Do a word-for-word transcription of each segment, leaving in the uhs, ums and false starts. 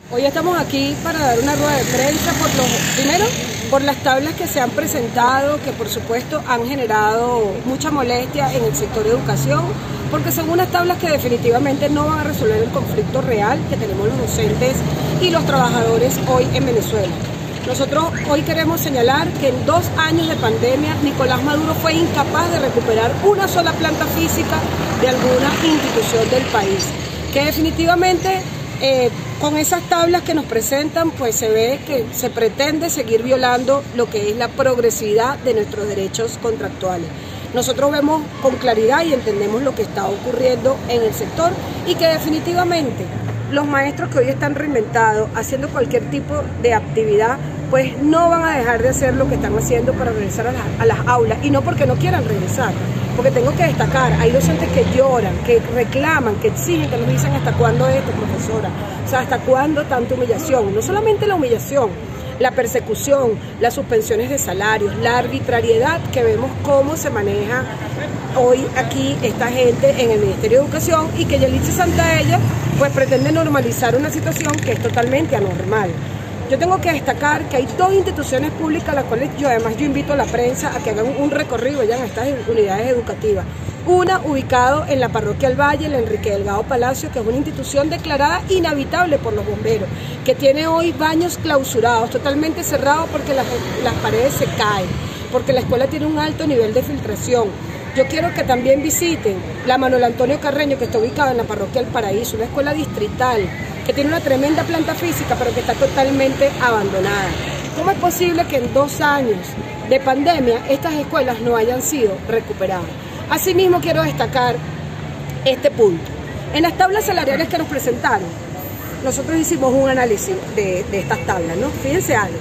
Hoy estamos aquí para dar una rueda de prensa por los, primero por las tablas que se han presentado, que por supuesto han generado mucha molestia en el sector de educación, porque son unas tablas que definitivamente no van a resolver el conflicto real que tenemos los docentes y los trabajadores hoy en Venezuela. Nosotros hoy queremos señalar que en dos años de pandemia Nicolás Maduro fue incapaz de recuperar una sola planta física de alguna institución del país, que definitivamente eh, con esas tablas que nos presentan pues se ve que se pretende seguir violando lo que es la progresividad de nuestros derechos contractuales. Nosotros vemos con claridad y entendemos lo que está ocurriendo en el sector y que definitivamente los maestros que hoy están reinventados, haciendo cualquier tipo de actividad, pues no van a dejar de hacer lo que están haciendo para regresar a, la, a las aulas, y no porque no quieran regresar, porque tengo que destacar, hay docentes que lloran, que reclaman, que exigen, que nos dicen hasta cuándo esto, profesora, o sea, hasta cuándo tanta humillación, no solamente la humillación, la persecución, las suspensiones de salarios, la arbitrariedad que vemos cómo se maneja hoy aquí esta gente en el Ministerio de Educación, y que Yelitza Santaella pues pretende normalizar una situación que es totalmente anormal. Yo tengo que destacar que hay dos instituciones públicas a las cuales yo además yo invito a la prensa a que hagan un recorrido ya en estas unidades educativas. Una ubicado en la parroquia El Valle, el Enrique Delgado Palacio, que es una institución declarada inhabitable por los bomberos, que tiene hoy baños clausurados, totalmente cerrados porque las, las paredes se caen, porque la escuela tiene un alto nivel de filtración. Yo quiero que también visiten la Manuel Antonio Carreño, que está ubicada en la parroquia El Paraíso, una escuela distrital, que tiene una tremenda planta física, pero que está totalmente abandonada. ¿Cómo es posible que en dos años de pandemia estas escuelas no hayan sido recuperadas? Asimismo, quiero destacar este punto. En las tablas salariales que nos presentaron, nosotros hicimos un análisis de, de estas tablas, ¿no? Fíjense algo.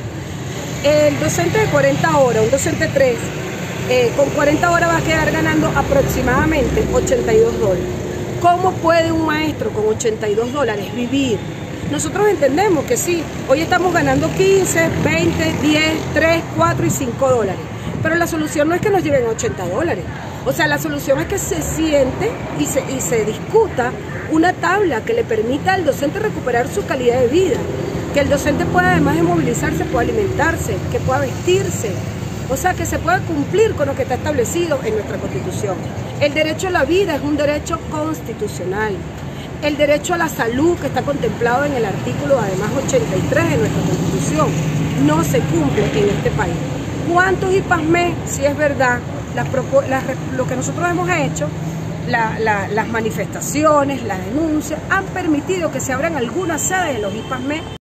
El docente de cuarenta horas, un docente tres, eh, con cuarenta horas va a quedar ganando aproximadamente ochenta y dos dólares. ¿Cómo puede un maestro con ochenta y dos dólares vivir? Nosotros entendemos que sí, hoy estamos ganando quince, veinte, diez, tres, cuatro y cinco dólares, pero la solución no es que nos lleven ochenta dólares. O sea, la solución es que se siente y se, y se discuta una tabla que le permita al docente recuperar su calidad de vida, que el docente pueda, además de movilizarse, pueda alimentarse, que pueda vestirse, o sea, que se pueda cumplir con lo que está establecido en nuestra Constitución. El derecho a la vida es un derecho constitucional. El derecho a la salud, que está contemplado en el artículo, además, ochenta y tres de nuestra Constitución, no se cumple en este país. ¿Cuántos I P A S M E? Si es verdad, las, las, lo que nosotros hemos hecho, la, la, las manifestaciones, las denuncias, han permitido que se abran algunas sedes de los I P A S M E.